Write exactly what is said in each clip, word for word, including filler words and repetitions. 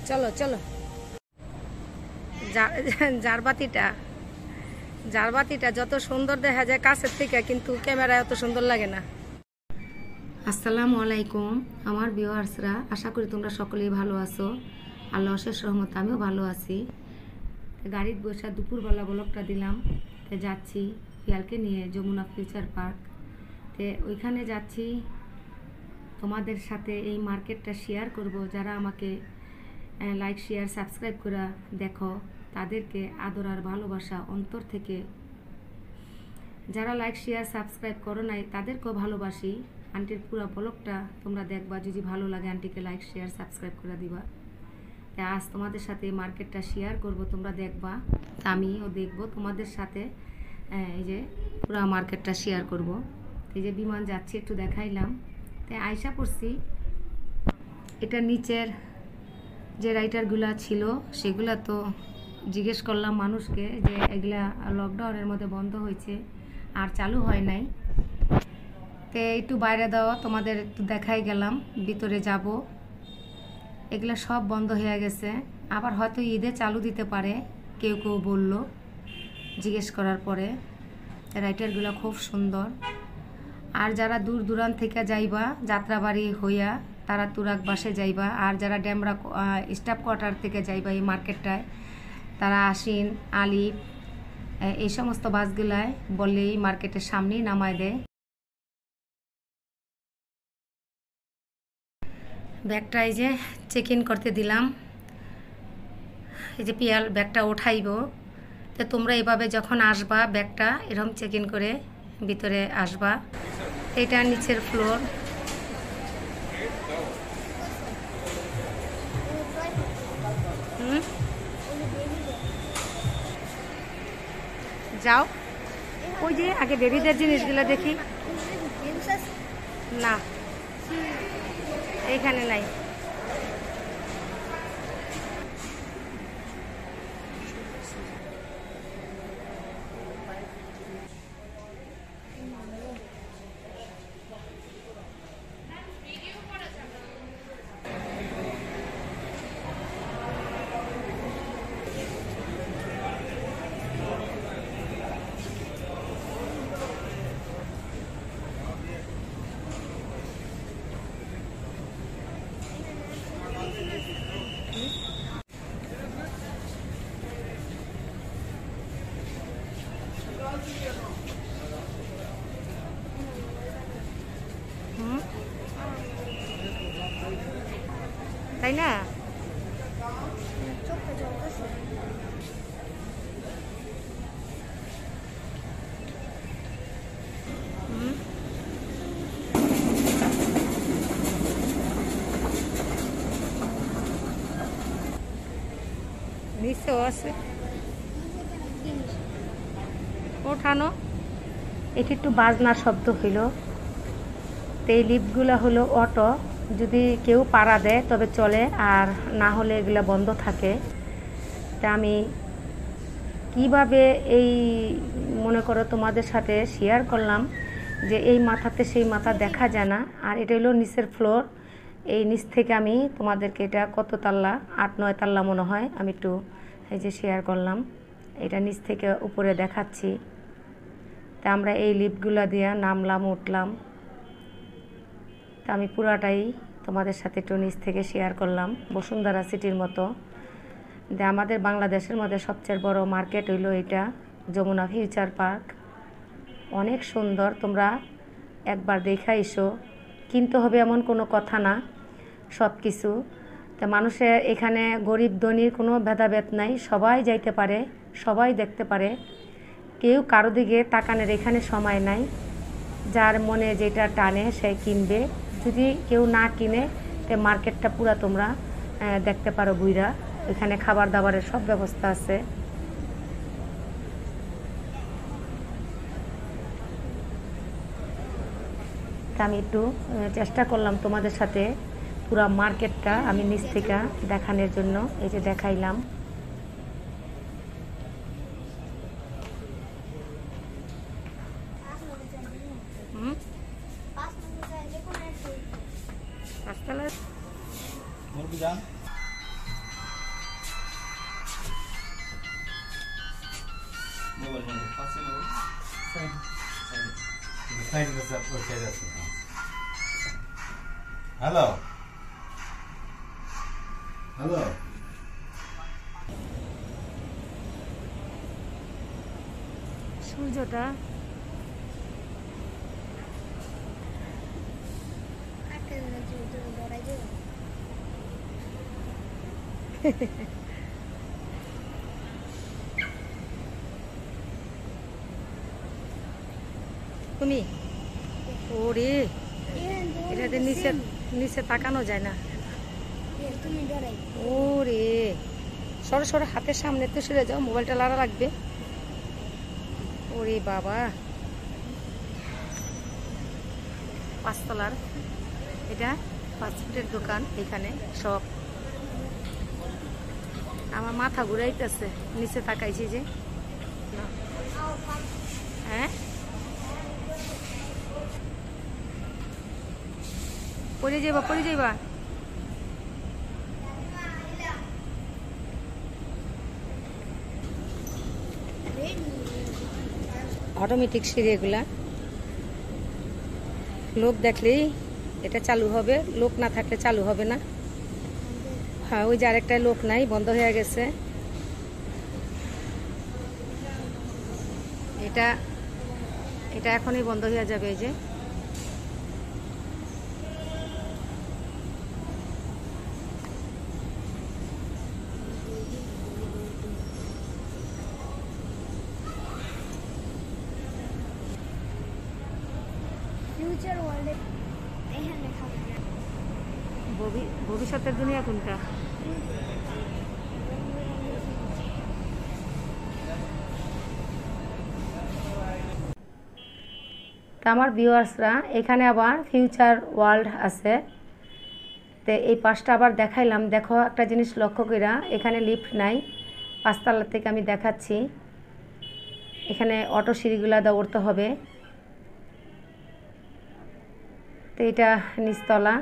চলো চলো জারবাতিটা জারবাতিটা যত সুন্দর দেখা যায় কাছের থেকে, কিন্তু ক্যামেরায় অত সুন্দর লাগে না। আসসালামু আলাইকুম আমার ভিউয়ার্সরা, আশা করি তোমরা সকলেই ভালো আছো। আল্লাহ অশেষ রহমতে আমিও ভালো আছি। গাড়ির বসে দুপুরবেলা ব্লগটা দিলাম। তো যাচ্ছি পিয়ালকে নিয়ে যমুনা ফিউচার পার্ক। তো ওইখানে যাচ্ছি, তোমাদের সাথে এই মার্কেটটা শেয়ার করব। যারা আমাকে লাইক শেয়ার সাবস্ক্রাইব করে দেখো তাদেরকে আদর আর ভালোবাসা অন্তর থেকে। যারা লাইক শেয়ার সাবস্ক্রাইব করো নাই তাদেরকেও ভালোবাসি। আন্টির পুরো ব্লগটা তোমরা দেখবা, যদি ভালো লাগে আন্টিকে লাইক শেয়ার সাবস্ক্রাইব করে দিবা। তাই আজ তোমাদের সাথে এই মার্কেটটা শেয়ার করব, তোমরা দেখবা, আমিও দেখবো তোমাদের সাথে। এই যে পুরো মার্কেটটা শেয়ার করব। এই যে বিমান যাচ্ছে একটু দেখাইলাম। তাই আয়সা পড়ছি, এটা নিচের যে রাইটারগুলা ছিল সেগুলা তো জিজ্ঞেস করলাম মানুষকে যে এগুলা লকডাউনের মধ্যে বন্ধ হয়েছে আর চালু হয় নাই। তো একটু বাইরে দেওয়া তোমাদের একটু দেখাই গেলাম, ভিতরে যাব। এগুলা সব বন্ধ হয়ে গেছে, আবার হয়তো ঈদে চালু দিতে পারে কেউ কেউ বলল জিজ্ঞেস করার পরে। রাইটারগুলো খুব সুন্দর। আর যারা দূর দূরান্ত থেকে যাইবা যাত্রাবাড়ি হইয়া তারা তুরাক বাসে যাইবা, আর যারা ডেমরা স্টাফ কোয়ার্টার থেকে যাইবা এই মার্কেটটায় তারা আশিন আলিফ এই সমস্ত বাসগুলায় বললেই মার্কেটের সামনেই নামায় দেয়। ব্যাগটা এই যে চেক ইন করতে দিলাম। এই যে পিয়াল ব্যাগটা উঠাইব। তো তোমরা এভাবে যখন আসবা ব্যাগটা এরকম চেক ইন করে ভিতরে আসবা। এটা নিচের ফ্লোর। হুম যাও, ওই যে আগে বেবিদের জিনিসগুলো দেখি। না এইখানে নাই। তাই না? নিচেও আছে ওঠানো। এটি একটু বাজনার শব্দ হইল। তো এই লিফটগুলো হলো অটো, যদি কেউ পাড়া দেয় তবে চলে, আর না হলে এগুলো বন্ধ থাকে। তা আমি কিভাবে এই মনে করো তোমাদের সাথে শেয়ার করলাম যে এই মাথাতে সেই মাথা দেখা যায় না। আর এটা হলো নিচের ফ্লোর। এই নিচ থেকে আমি তোমাদেরকে এটা কত তাল্লা, আট নয় তাল্লা মনে হয়, আমি একটু এই যে শেয়ার করলাম। এটা নিচ থেকে উপরে দেখাচ্ছি। তা আমরা এই লিফটগুলো দিয়ে নামলাম উঠলাম। তা আমি পুরাটাই তোমাদের সাথে একটু নিচ থেকে শেয়ার করলাম। বসুন্ধরা সিটির মতো। যে আমাদের বাংলাদেশের মধ্যে সবচেয়ে বড় মার্কেট হইল এটা যমুনা ফিউচার পার্ক। অনেক সুন্দর, তোমরা একবার দেখা এসো। কিনতে হবে এমন কোনো কথা না, সব কিছু। তা মানুষের এখানে গরিব ধনীর কোনো ভেদাভেদ নাই, সবাই যাইতে পারে, সবাই দেখতে পারে। কেউ কারো দিকে তাকানোর এখানে সময় নাই। যার মনে যেটা টানে সে কিনবে। যদি কেউ না কিনে তে মার্কেটটা পুরা তোমরা দেখতে পারো ঘুরা। এখানে খাবার দাবারের সব ব্যবস্থা আছে। আমি একটু চেষ্টা করলাম তোমাদের সাথে পুরা মার্কেটটা আমি নিচ থেকে দেখানোর জন্য। এই যে দেখাইলাম। মোবাইল মানে পাশে মোবাইল সাইড সাইড সাইড আছে আপনার সাইড আছে হ্যালো হ্যালো সূর্যটা তুমি ওরে এটাতে নিচে নিচে তাকানো যায় না ওরে সরো সরো হাতের সামনে তো সরে যাও মোবাইলটা লাড়া লাগবে ওরে বাবা পাঁচতলার এটা ফাস্টফুডের দোকান এখানে সব আমার মাথা ঘুরাইতেছে নিচে তাকাইছি যে হ্যাঁ পড়ে যাইবা পড়ে যাইবা অটোমেটিক সিঁড়ি এগুলা লোক দেখলেই এটা চালু হবে লোক না থাকলে চালু হবে না হ্যাঁ ওই যে আরেকটা লোক নাই বন্ধ হয়ে গেছে এটা এটা এখনই বন্ধ হয়ে যাবে এই যে ফিউচার ওয়ার্ল্ডে এখানে লেখা থাকে ভবিষ্যতের দুনিয়া কোনটা তা আমার ভিউয়ার্সরা এখানে আবার ফিউচার ওয়ার্ল্ড আছে তো এই পাশটা আবার দেখাইলাম দেখো একটা জিনিস লক্ষ্য কইরা এখানে লিফট নাই পাঁচতলা থেকে আমি দেখাচ্ছি এখানে অটো সিঁড়িগুলা দৌড়তে হবে তো এটা নিচতলা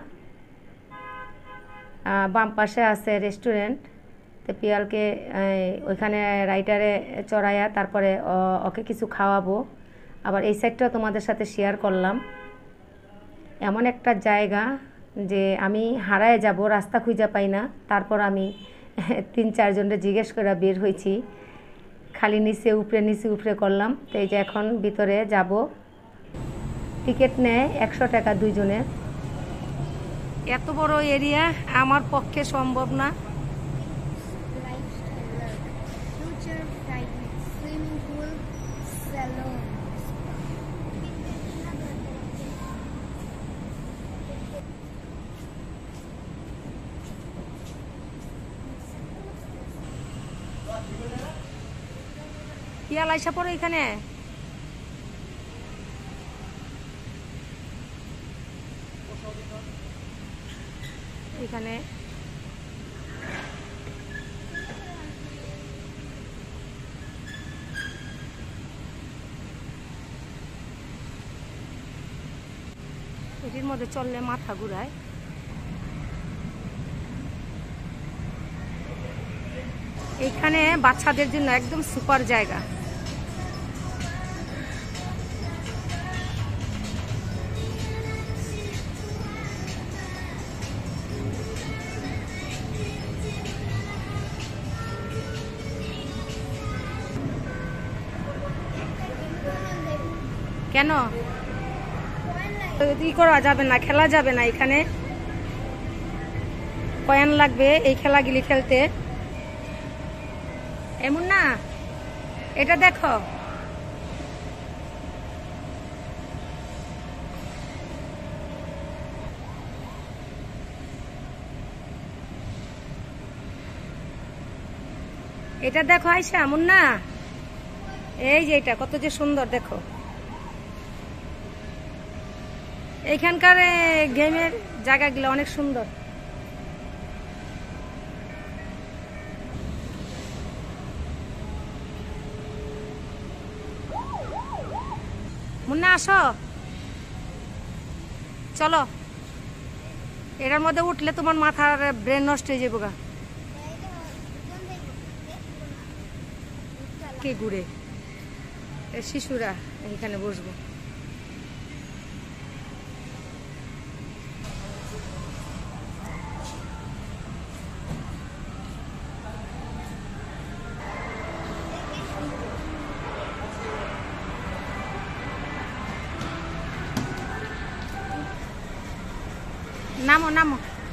বাম পাশে আছে রেস্টুরেন্ট তো পিয়ালকে ওইখানে রাইটারে চড়াইয়া তারপরে ওকে কিছু খাওয়াবো আবার এই সাইডটাও তোমাদের সাথে শেয়ার করলাম এমন একটা জায়গা যে আমি হারায় যাব রাস্তা খুঁজে পাই না তারপর আমি তিন চারজনকে জিজ্ঞেস করে বের হয়েছি খালি নিচে উপরে নিচে উপরে করলাম তো এই যে এখন ভিতরে যাব টিকিট নেয় একশো টাকা দুইজনের এত বড় এরিয়া আমার পক্ষে সম্ভব না ফিউচার সুইমিং পুল স্যালন পিয়াল আইসা পড়ো এখানে এখানে এটির মধ্যে চললে মাথা ঘুরায় এইখানে বাচ্চাদের জন্য একদম সুপার জায়গা কেন ই করা যাবে না খেলা যাবে না এখানে কয়েন লাগবে এই খেলাগুলি খেলতে এমন না এটা দেখো এটা দেখো আয়শা এমন না এই যে এটা কত যে সুন্দর দেখো এইখানকার গেমের জায়গাগুলো অনেক সুন্দর মুন্না আসো চলো এটার মধ্যে উঠলে তোমার মাথার ব্রেন নষ্ট হয়ে যাবো গা কে ঘুরে এ শিশুরা এখানে বসবো। নামো নামো।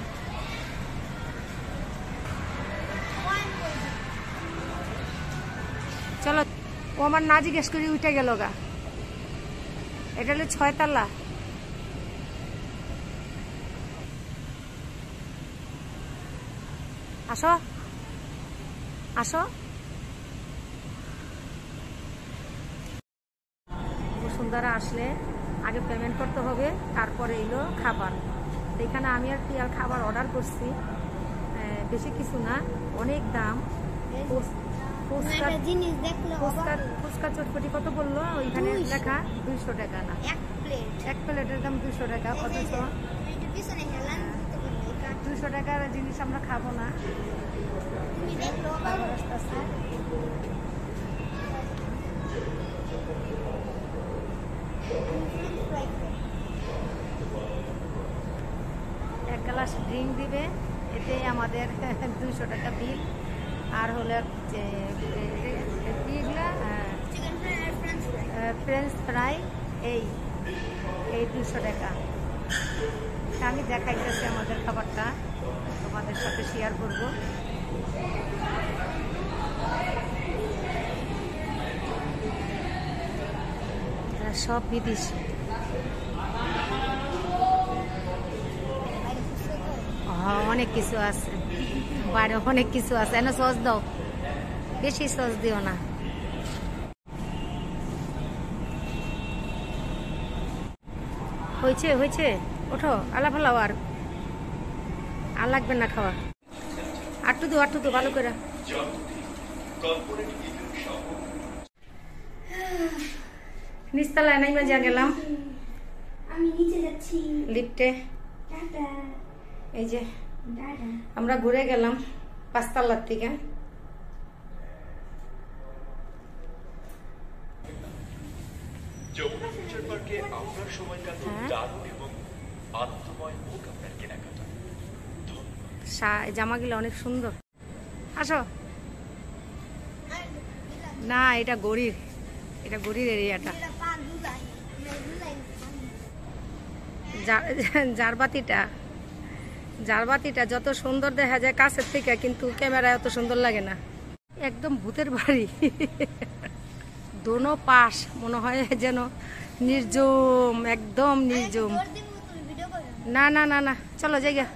চলো, ও আমার না জিজ্ঞেস করে উঠে গেল গা। এটা হলো ছয়তলা। আসো আসো। বসুন্ধরা আসলে আগে পেমেন্ট করতে হবে, তারপরে এলো খাবার। এখানে আমি আর কি আর খাবার অর্ডার করছি, বেশি কিছু না, অনেক দাম। ফুচকা জিনিস দেখলো ফুচকা ফুচকা চটপটি কত বললো ওইখানে দুইশো। লেখা দুইশো টাকা না, এক প্লেট এক প্লেটের দাম দুইশো টাকা। অথচ পিছনে হেলান দিতে পারবে কাট দুইশো টাকার জিনিস আমরা খাবো না। তুমি দেখলো তারপর আস্তে আস্তে এক গ্লাস ড্রিঙ্ক দিবে, এতেই আমাদের দুইশো টাকা বিল। আর হলো যে এগুলা চিকেন ফ্রাই আর ফ্রেঞ্চ ফ্রাই ফ্রেঞ্চ ফ্রাই, এই এই দুশো টাকা। তা আমি দেখাইতেছি আমাদের খাবারটা, তোমাদের সাথে শেয়ার করব। সব বিদেশি। হ্যাঁ, অনেক কিছু আছে বাইরে, অনেক কিছু আছে। এনে সস দাও, বেশি সস দিও না। হয়েছে হয়েছে, ওঠো। আলা ফেলাও, আর আর লাগবে না খাওয়া। আটটু দু আটটু দু ভালো করে। নিচতলায় নাই মজা গেলাম আমি নিচে যাচ্ছি লিফটে। টাটা এই যে টাটা আমরা ঘুরে গেলাম পাঁচতলার থেকে। যমুনা ফিউচার পার্কে আপনার সময় কাটুন হ্যাঁ। দারুণ এবং আনন্দময় হোক আপনার কেনাকাটা। সা- জামাগুলো অনেক সুন্দর। আসো। না, এটা গড়ির, এটা গড়ির এরিয়াটা। পা দুলাই দুলাই জারবাতিটা জারবাতিটা যত সুন্দর দেখা যায় কাছের থেকে, কিন্তু ক্যামেরায় অত সুন্দর লাগে না। একদম ভূতের বাড়ি। দোনো পাশ মনে হয় যেন নির্জম, একদম নির্জম। জোর দিন তুমি ভিডিও করো না না না না, চলো জায়গা।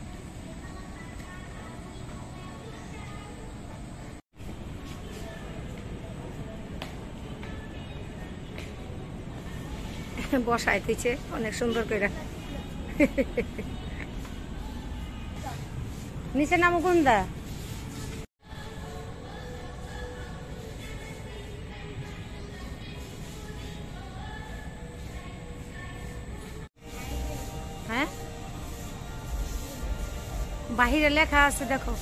বসায় দিচ্ছে অনেক সুন্দর করে। নিচে নামো কোনদা। হ্যাঁ, বাহিরে লেখা আছে দেখো।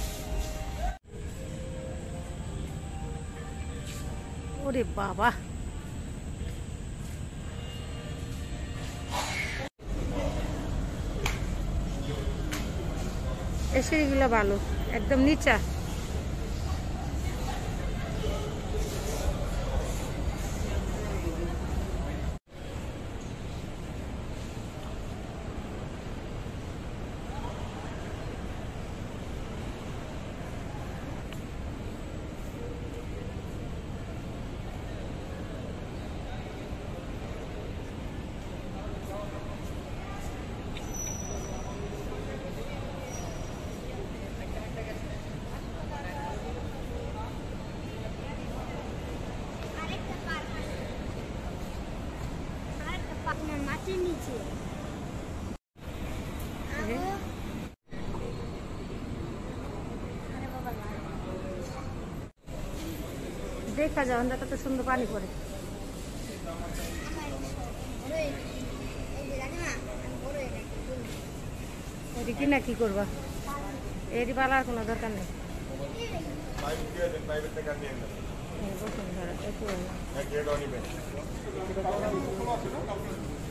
ওরে বাবা, এই সিঁড়িগুলো ভালো, একদম নিচা। আরেকটা পার্ক আরেকটা পার্ক না মাটির নিচে আরে বাবা দেখা যাও আমরা কত সুন্দর পানি পড়ে। এটি কিনা কি করবা, এটি পালার কোনো দরকার নেই। এই বসুন্ধরা একটু এক ডেট অনিবেন